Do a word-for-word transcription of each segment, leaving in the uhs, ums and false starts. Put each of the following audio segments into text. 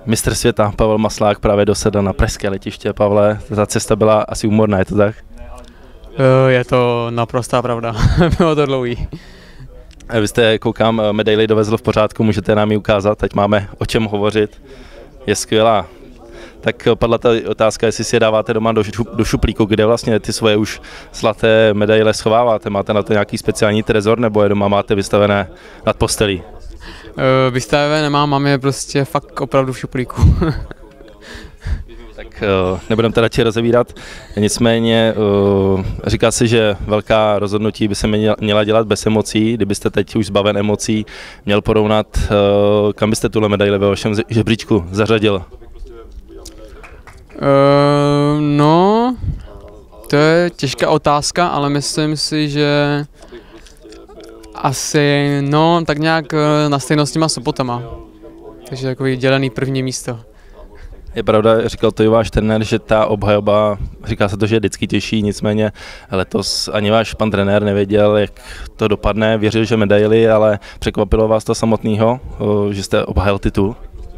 Mistr světa Pavel Maslák právě dosedl na pražské letiště. Pavle, ta cesta byla asi úmorná, je to tak? Je to naprostá pravda, bylo to dlouhý. Vy jste, koukám, medaili dovezl v pořádku, můžete nám ji ukázat, teď máme o čem hovořit, je skvělá. Tak padla ta otázka, jestli si je dáváte doma do, do šuplíku, kde vlastně ty svoje už zlaté medaile schováváte, máte na to nějaký speciální trezor, nebo je doma máte vystavené nad postelí? Uh, vystavené nemám, mám je prostě fakt opravdu v šuplíku. Tak uh, nebudeme to radši rozebírat, nicméně uh, říká se, že velká rozhodnutí by se měla dělat bez emocí, kdybyste teď už zbaven emocí měl porovnat, uh, kam byste tuhle medaili ve vašem žebříčku zařadil? Uh, no, to je těžká otázka, ale myslím si, že asi, no, tak nějak na stejnost s těma Sopotama. Takže takový dělený první místo. Je pravda, říkal to i váš trenér, že ta obhajoba, říká se to, že je vždycky těžší, nicméně letos ani váš pan trenér nevěděl, jak to dopadne, věřil, že medaili, ale překvapilo vás to samotného, že jste obhajil titul?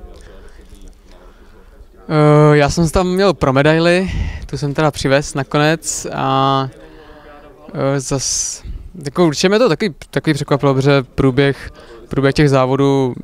Uh, já jsem tam měl pro medaili, tu jsem teda přivez nakonec a uh, zas, jako určitě mě to taky, taky překvapilo, protože průběh, průběh těch závodů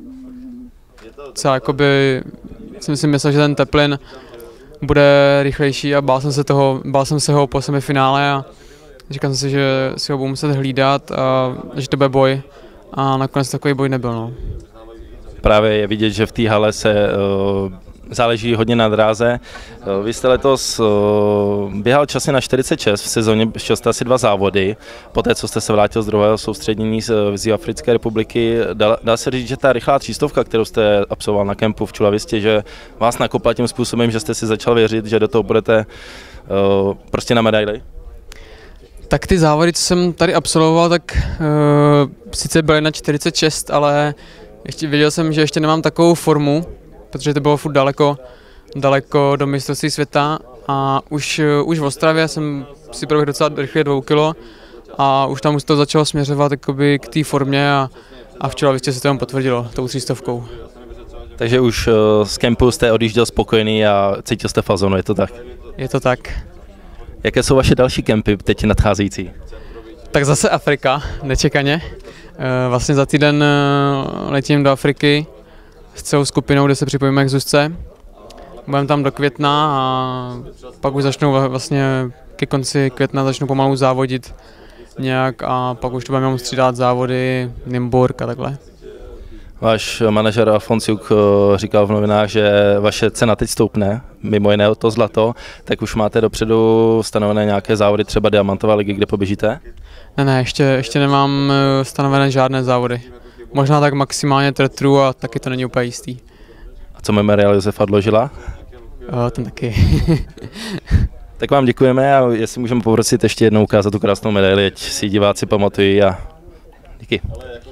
celá jakoby, jsem si myslel, že ten Teplin bude rychlejší a bál jsem se toho, bál jsem se ho po semifinále a říkal jsem si, že si ho budu muset hlídat a že to bude boj a nakonec takový boj nebyl, no. Právě je vidět, že v té hale se uh, záleží hodně na dráze. Vy jste letos běhal časy na čtyřicet šest, v sezóně šel jste asi dva závody, poté co jste se vrátil z druhého soustředění z Jihoafrické republiky. Dá, dá se říct, že ta rychlá třístovka, kterou jste absolvoval na kempu v Čulavistě, že vás nakopla tím způsobem, že jste si začal věřit, že do toho budete uh, prostě na medaili? Tak ty závody, co jsem tady absolvoval, tak uh, sice byly na čtyřicet šest, ale ještě věděl jsem, že ještě nemám takovou formu, protože to bylo furt daleko, daleko do mistrovství světa a už, už v Ostravě jsem si proběhl docela rychle dvou kilo a už tam už to začalo směřovat jakoby k té formě a, a v Čulavistě se to tam potvrdilo tou třístovkou. Takže už z kempu jste odjížděl spokojený a cítil jste fazonu, je to tak? Je to tak. Jaké jsou vaše další kempy teď nadcházející? Tak zase Afrika, nečekaně. Vlastně za týden letím do Afriky s celou skupinou, kde se připojíme k Zuzce. Budeme tam do května a pak už začnou vlastně ke konci května začnou pomalu závodit nějak a pak už to budeme muset střídat závody, Nymburk a takhle. Váš manažer Alfonsiuk říkal v novinách, že vaše cena teď stoupne, mimo jiné to zlato, tak už máte dopředu stanovené nějaké závody, třeba Diamantové ligy, kde poběžíte? Ne, ne, ještě, ještě nemám stanovené žádné závody. Možná tak maximálně tretru a taky to není úplně jistý. A co Memorial Josefa Dložila? O, ten taky. Tak vám děkujeme a jestli můžeme poprosit ještě jednou ukázat tu krásnou medaili, ať si diváci pamatují a díky.